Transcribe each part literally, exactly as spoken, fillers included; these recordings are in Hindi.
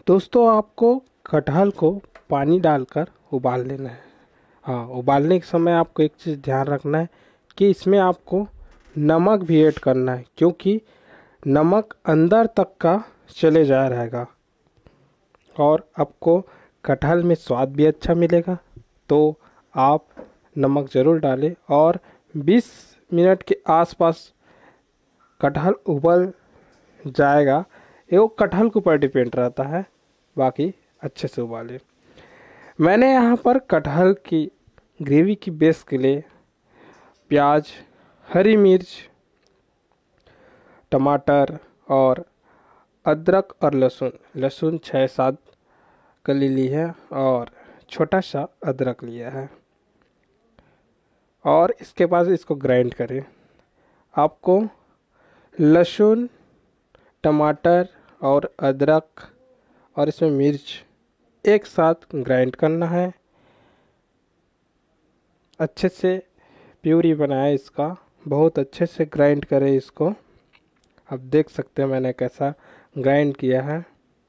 दोस्तों, आपको कटहल को पानी डालकर उबाल लेना है। हाँ, उबालने के समय आपको एक चीज़ ध्यान रखना है कि इसमें आपको नमक भी ऐड करना है, क्योंकि नमक अंदर तक का चले जा रहेगा और आपको कटहल में स्वाद भी अच्छा मिलेगा। तो आप नमक ज़रूर डालें और बीस मिनट के आसपास कटहल उबल जाएगा। ये वो कटहल के ऊपर डिपेंड रहता है, बाकी अच्छे से उबालें। मैंने यहाँ पर कटहल की ग्रेवी की बेस के लिए प्याज, हरी मिर्च, टमाटर और अदरक और लहसुन लहसुन छः सात कली ली है और छोटा सा अदरक लिया है और इसके बाद इसको ग्राइंड करें। आपको लहसुन, टमाटर और अदरक और इसमें मिर्च एक साथ ग्राइंड करना है। अच्छे से प्यूरी बनाए इसका, बहुत अच्छे से ग्राइंड करें इसको। अब देख सकते हैं मैंने कैसा ग्राइंड किया है।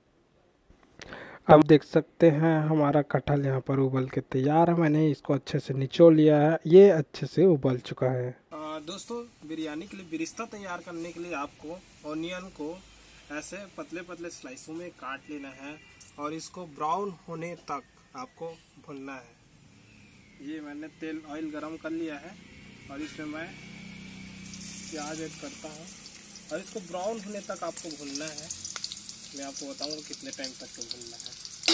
अब देख सकते हैं हमारा कटहल यहाँ पर उबल के तैयार है। मैंने इसको अच्छे से निचोड़ लिया है, ये अच्छे से उबल चुका है। आ, दोस्तों, बिरयानी के लिए बिरिस्ता तैयार करने के लिए आपको ऑनियन को ऐसे पतले पतले स्लाइसों में काट लेना है और इसको ब्राउन होने तक आपको भूनना है। ये मैंने तेल ऑयल गरम कर लिया है और इसमें मैं प्याज ऐड करता हूँ और इसको ब्राउन होने तक आपको भूनना है। मैं आपको बताऊंगा कितने टाइम तक तो भूनना है।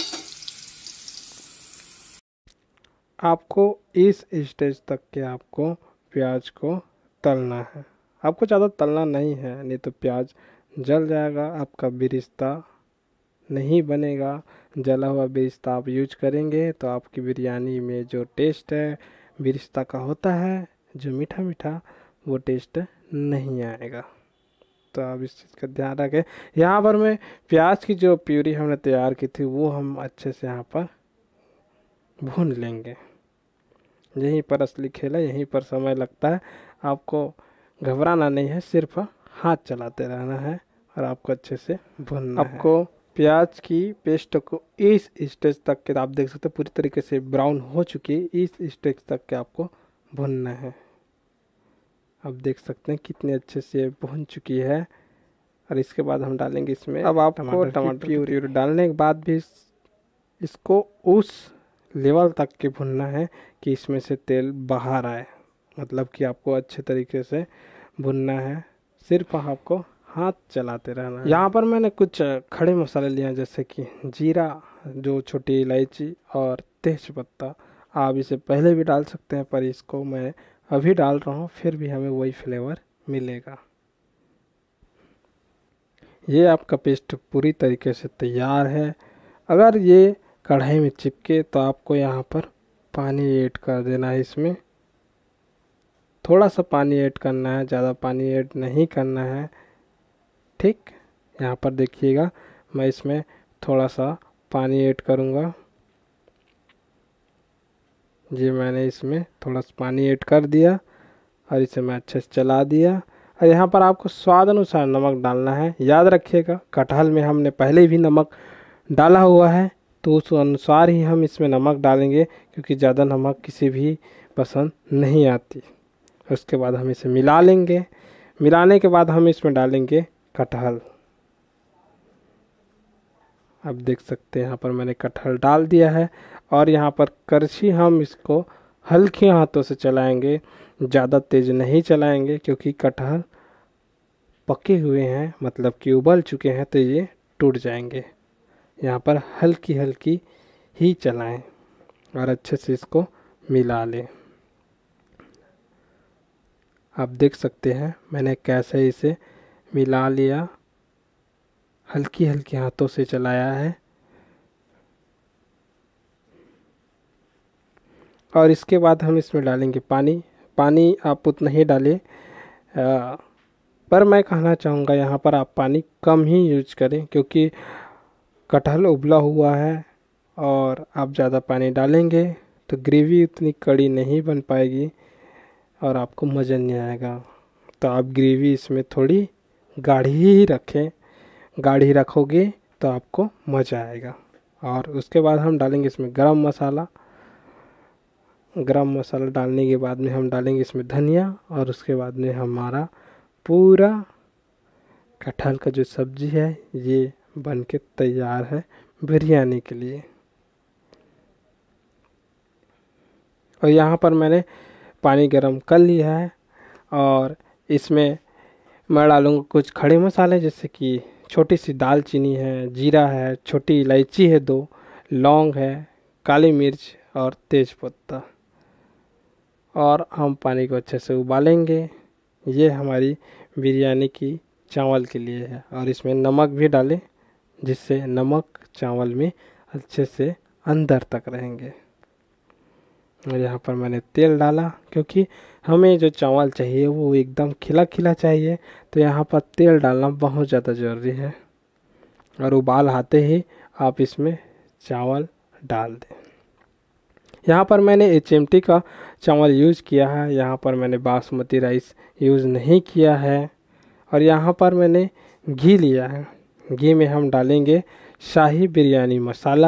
आपको इस स्टेज तक के आपको प्याज को तलना है। आपको ज़्यादा तलना नहीं है, नहीं तो प्याज जल जाएगा, आपका बिरिस्ता नहीं बनेगा। जला हुआ बिरिस्ता आप यूज करेंगे तो आपकी बिरयानी में जो टेस्ट है बिरिस्ता का होता है, जो मीठा मीठा, वो टेस्ट नहीं आएगा। तो आप इस चीज़ का ध्यान रखें। यहाँ पर मैं प्याज की जो प्यूरी हमने तैयार की थी वो हम अच्छे से यहाँ पर भून लेंगे। यहीं पर असली खेल है, यहीं पर समय लगता है। आपको घबराना नहीं है, सिर्फ हाथ चलाते रहना है और आपको अच्छे से भूनना है। आपको प्याज की पेस्ट को इस स्टेज तक के, आप देख सकते हैं पूरी तरीके से ब्राउन हो चुकी है, इस स्टेज तक के आपको भूनना है। आप देख सकते हैं कितने अच्छे से भून चुकी है और इसके बाद हम डालेंगे इसमें, अब आपको टमाटर की प्यूरी डालने के बाद भी इसको उस लेवल तक के भुनना है कि इसमें से तेल बाहर आए। मतलब कि आपको अच्छे तरीके से भुनना है, सिर्फ आपको हाथ चलाते रहना है। यहाँ पर मैंने कुछ खड़े मसाले लिए हैं, जैसे कि जीरा, जो छोटी इलायची और तेज पत्ता। आप इसे पहले भी डाल सकते हैं पर इसको मैं अभी डाल रहा हूँ, फिर भी हमें वही फ्लेवर मिलेगा। ये आपका पेस्ट पूरी तरीके से तैयार है। अगर ये कढ़ाई में चिपके तो आपको यहाँ पर पानी ऐड कर देना है। इसमें थोड़ा सा पानी ऐड करना है, ज़्यादा पानी ऐड नहीं करना है। ठीक, यहाँ पर देखिएगा मैं इसमें थोड़ा सा पानी ऐड करूँगा। जी, मैंने इसमें थोड़ा सा पानी ऐड कर दिया और इसे मैं अच्छे से चला दिया। और यहाँ पर आपको स्वाद अनुसार नमक डालना है। याद रखिएगा, कटहल में हमने पहले भी नमक डाला हुआ है, तो उस अनुसार ही हम इसमें नमक डालेंगे, क्योंकि ज़्यादा नमक किसी भी पसंद नहीं आती। उसके बाद हम इसे मिला लेंगे। मिलाने के बाद हम इसमें डालेंगे कटहल। अब देख सकते हैं यहाँ पर मैंने कटहल डाल दिया है और यहाँ पर करछी हम इसको हल्के हाथों से चलाएंगे, ज़्यादा तेज़ नहीं चलाएंगे, क्योंकि कटहल पके हुए हैं, मतलब कि उबल चुके हैं, तो ये टूट जाएंगे। यहाँ पर हल्की हल्की ही चलाएं और अच्छे से इसको मिला लें। आप देख सकते हैं मैंने कैसे इसे मिला लिया, हल्की हल्की हाथों से चलाया है। और इसके बाद हम इसमें डालेंगे पानी। पानी आप उतना ही डालें, पर मैं कहना चाहूँगा यहाँ पर आप पानी कम ही यूज करें, क्योंकि कटहल उबला हुआ है और आप ज़्यादा पानी डालेंगे तो ग्रेवी उतनी कड़ी नहीं बन पाएगी और आपको मज़ा नहीं आएगा। तो आप ग्रेवी इसमें थोड़ी गाढ़ी ही रखें। गाढ़ी रखोगे तो आपको मज़ा आएगा। और उसके बाद हम डालेंगे इसमें गरम मसाला। गरम मसाला डालने के बाद में हम डालेंगे इसमें धनिया, और उसके बाद में हमारा पूरा कटहल का जो सब्ज़ी है ये बन के तैयार है बिरयानी के लिए। और यहाँ पर मैंने पानी गरम कर लिया है, और इसमें मैं डालूँगा कुछ खड़े मसाले, जैसे कि छोटी सी दालचीनी है, जीरा है, छोटी इलायची है, दो लौंग है, काली मिर्च और तेज पत्ता। और हम पानी को अच्छे से उबालेंगे। ये हमारी बिरयानी की चावल के लिए है। और इसमें नमक भी डालें, जिससे नमक चावल में अच्छे से अंदर तक रहेंगे। और यहाँ पर मैंने तेल डाला, क्योंकि हमें जो चावल चाहिए वो एकदम खिला खिला चाहिए, तो यहाँ पर तेल डालना बहुत ज़्यादा ज़रूरी है। और उबाल आते ही आप इसमें चावल डाल दें। यहाँ पर मैंने एच एम टी का चावल यूज़ किया है, यहाँ पर मैंने बासमती राइस यूज़ नहीं किया है। और यहाँ पर मैंने घी लिया है। घी में हम डालेंगे शाही बिरयानी मसाला।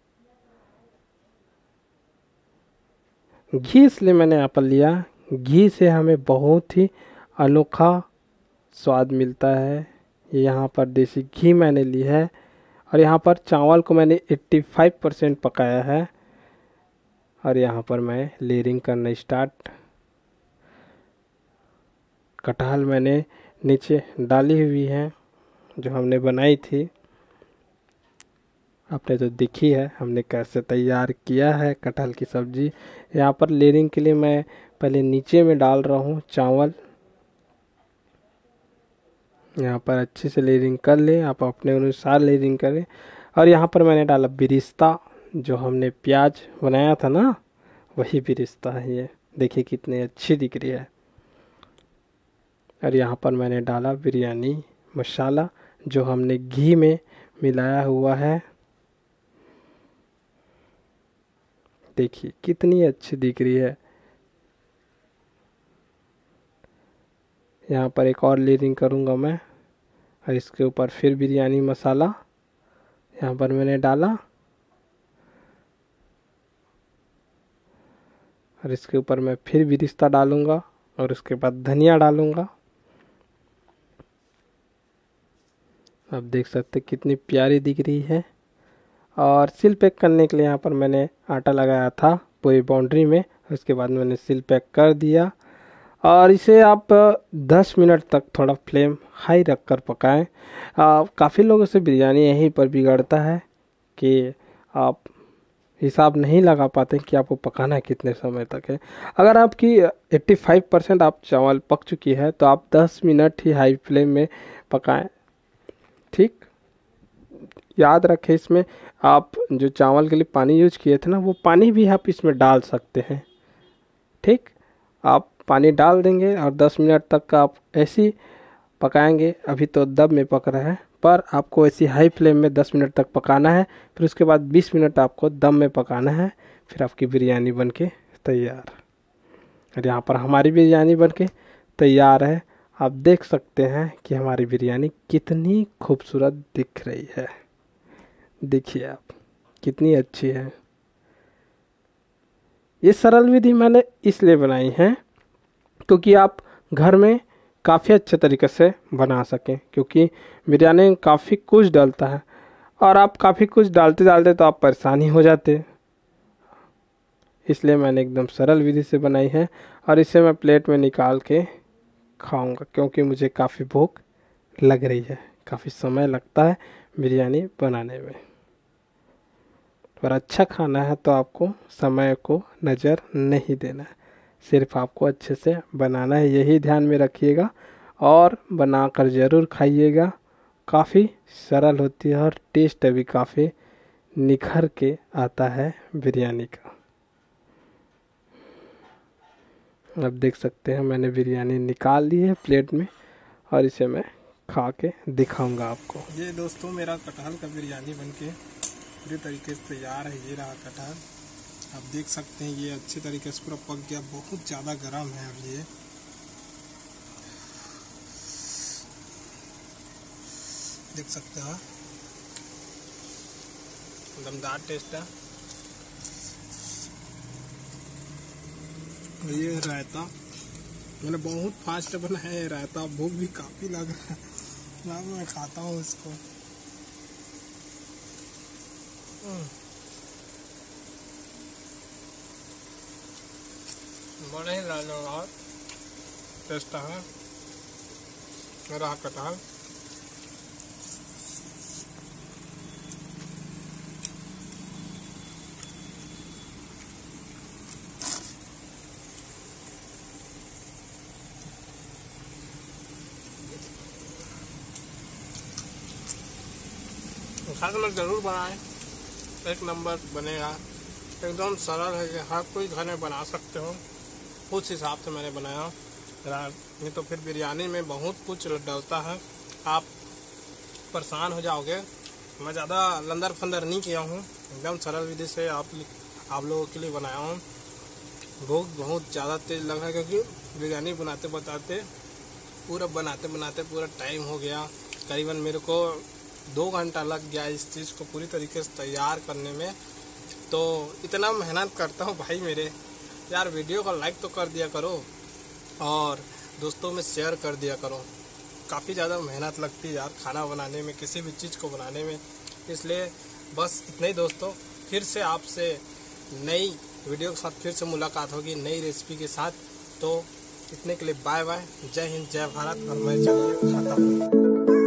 घी इसलिए मैंने यहाँ पर लिया, घी से हमें बहुत ही अनोखा स्वाद मिलता है। यहाँ पर देसी घी मैंने ली है। और यहाँ पर चावल को मैंने पचासी परसेंट पकाया है। और यहाँ पर मैं लेयरिंग करना स्टार्ट। कटहल मैंने नीचे डाली हुई है जो हमने बनाई थी, आपने तो देखी है हमने कैसे तैयार किया है कटहल की सब्ज़ी। यहाँ पर लेयरिंग के लिए मैं पहले नीचे में डाल रहा हूँ चावल। यहाँ पर अच्छे से लेयरिंग कर ले, आप अपने अनुसार लेयरिंग करें। और यहाँ पर मैंने डाला बिरिस्ता, जो हमने प्याज बनाया था ना, वही बिरिस्ता है ये। देखिए कितनी अच्छी दिख रही है। और यहाँ पर मैंने डाला बिरयानी मसाला, जो हमने घी में मिलाया हुआ है। देखिए कितनी अच्छी दिख रही है। यहाँ पर एक और लेयरिंग करूँगा मैं, और इसके ऊपर फिर बिरयानी मसाला यहाँ पर मैंने डाला। और इसके ऊपर मैं फिर बिरिस्ता डालूँगा, और उसके बाद धनिया डालूँगा। आप देख सकते कितनी प्यारी दिख रही है। और सील पैक करने के लिए यहाँ पर मैंने आटा लगाया था पूरी बाउंड्री में, उसके बाद मैंने सील पैक कर दिया। और इसे आप दस मिनट तक थोड़ा फ्लेम हाई रख कर पकाएँ। काफ़ी लोगों से बिरयानी यहीं पर बिगड़ता है कि आप हिसाब नहीं लगा पाते कि आपको पकाना है कितने समय तक है। अगर आपकी पचासी परसेंट आप चावल पक चुकी है तो आप दस मिनट ही हाई फ्लेम में पकाएं। ठीक, याद रखें इसमें आप जो चावल के लिए पानी यूज किए थे ना, वो पानी भी आप इसमें डाल सकते हैं। ठीक, आप पानी डाल देंगे और दस मिनट तक आप ऐसे ही पकाएंगे। अभी तो दब में पक रहा है, पर आपको ऐसी हाई फ्लेम में दस मिनट तक पकाना है। फिर उसके बाद बीस मिनट आपको दम में पकाना है। फिर आपकी बिरयानी बनके तैयार। और यहाँ पर हमारी बिरयानी बनके तैयार है। आप देख सकते हैं कि हमारी बिरयानी कितनी खूबसूरत दिख रही है। देखिए आप कितनी अच्छी है। ये सरल विधि मैंने इसलिए बनाई है क्योंकि आप घर में काफ़ी अच्छे तरीके से बना सकें, क्योंकि बिरयानी में काफ़ी कुछ डलता है और आप काफ़ी कुछ डालते डालते तो आप परेशानी हो जाते। इसलिए मैंने एकदम सरल विधि से बनाई है और इसे मैं प्लेट में निकाल के खाऊंगा, क्योंकि मुझे काफ़ी भूख लग रही है। काफ़ी समय लगता है बिरयानी बनाने में, पर अच्छा खाना है तो आपको समय को नज़र नहीं देना है, सिर्फ आपको अच्छे से बनाना है। यही ध्यान में रखिएगा और बनाकर ज़रूर खाइएगा। काफ़ी सरल होती है और टेस्ट भी काफ़ी निखर के आता है बिरयानी का। अब देख सकते हैं मैंने बिरयानी निकाल ली है प्लेट में और इसे मैं खा के दिखाऊंगा आपको। ये दोस्तों मेरा कटहल का बिरयानी बनके पूरी तरीके से तैयार है। ये रहा कटहल, आप देख सकते हैं ये अच्छे तरीके से पूरा पक गया। बहुत ज़्यादा गर्म है अब ये। देख सकते हैं दमदार टेस्ट है। ये रायता मैंने बहुत फास्ट बनाया है रायता, भूख भी काफ़ी लग रहा है, ना मैं खाता हूँ इसको। बड़े ही लाजवाब टेस्ट है मेरा कटहल। खास में ज़रूर बनाएं, एक नंबर बनेगा, एकदम सरल है कि हर कोई घर में बना सकते हो। उस हिसाब से मैंने बनाया, नहीं तो फिर बिरयानी में बहुत कुछ डलता है, आप परेशान हो जाओगे। मैं ज़्यादा लंदर फंदर नहीं किया हूँ, एकदम सरल विधि से आप आप लोगों के लिए बनाया हूँ। भूख बहुत ज़्यादा तेज़ लग रहा है क्योंकि बिरयानी बनाते बताते पूरा बनाते बनाते पूरा टाइम हो गया। करीबन मेरे को दो घंटा लग गया इस चीज़ को पूरी तरीके से तैयार करने में। तो इतना मेहनत करता हूँ भाई मेरे यार, वीडियो को लाइक तो कर दिया करो और दोस्तों में शेयर कर दिया करो। काफ़ी ज़्यादा मेहनत लगती है यार खाना बनाने में, किसी भी चीज़ को बनाने में। इसलिए बस इतने ही दोस्तों, फिर से आपसे नई वीडियो के साथ फिर से मुलाकात होगी नई रेसिपी के साथ। तो इतने के लिए बाय बाय, जय हिंद, जय भारत, और मैं चलिए खाता हूँ।